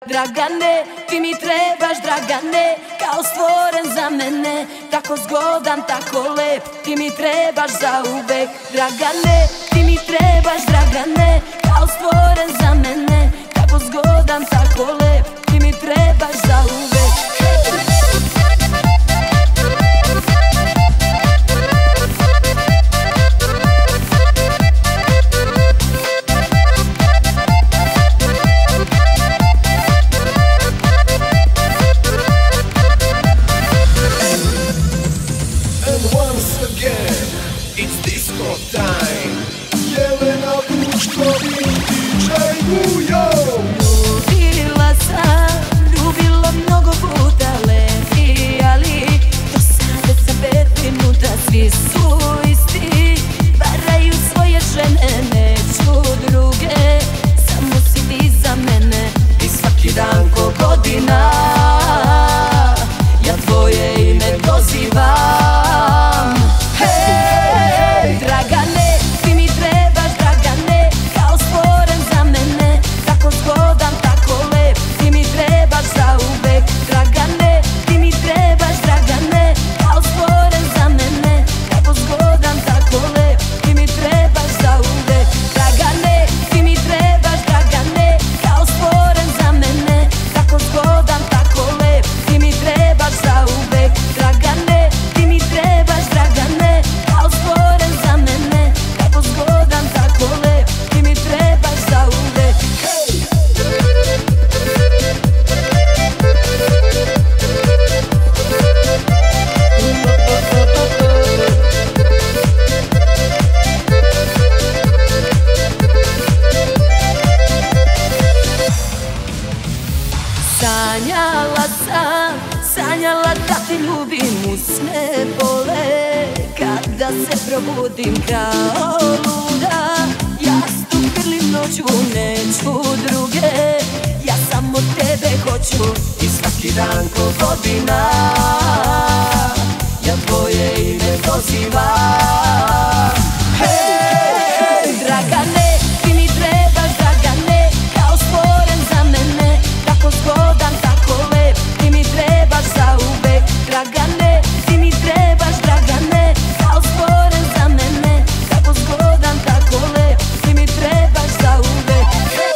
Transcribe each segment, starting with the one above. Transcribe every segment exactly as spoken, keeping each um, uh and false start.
Dragane, ti mi trebaš, Dragane, kao stvoren za mene. Tako zgodan, tako lep, ti mi trebaš za uvek. Dragane, ti mi trebaš, Dragane, kao stvoren za mene. Tako zgodan, tako lep, ti mi trebaš za uvek. It's disco time. Jelena Vučković, D J Bujo. Ljubila sam, ljubila mnogo puta lepi, ali to sad već za pet minuta. Svi su isti, varaju svoje žene, neću druge, samo si ti za mene. I svaki dan ko godina, ja tvoje ime dozivam. Sanjala sam, sanjala da te ljubim, usne bole kada se probudim kao luda. Ja stupim noću, neću druge, ja samo tebe hoću. I svaki dan ko godina, ja tvoje ime dozivam. Hej, Dragane, ti mi trebaš, Dragane, kao stvoren za mene. Tako zgodan, tako lep, ti mi trebaš za uvek. Dragane, ti mi trebaš, Dragane, kao stvoren za mene. Tako zgodan, tako lep, ti mi trebaš za uvek.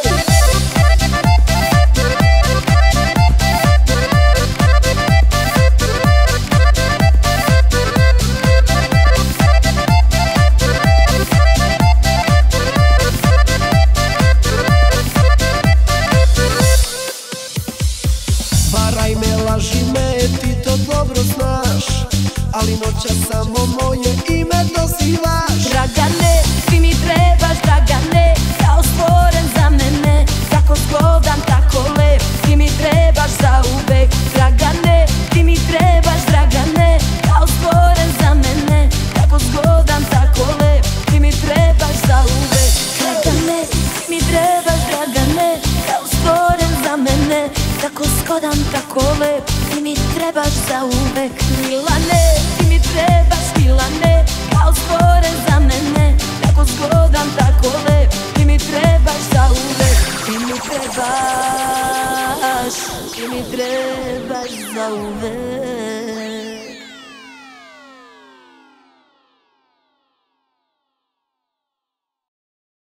Varaj me, laži me, ti to dobro znaš, ali noća samo moje ime dozivaš. Dragane, ti mi trebaš, Dragane, kao stvoren za mene. Tako zgodan, tako lep, ti mi trebaš za uvek. Dragane, ti mi trebaš, Dragane, kao stvoren za mene. Tako zgodan, tako lep, ti mi trebaš za uvek. Dragane, ti mi trebaš, Dragane, kao stvoren za mene. Tako zgodan, tako lep, ti mi trebaš za uvek. Milane, ti mi trebaš, Milane, kao stvoren za mene. Tako zgodan, tako lep, ti mi trebaš za uvek. Ti mi trebaš, ti mi trebaš za uvek.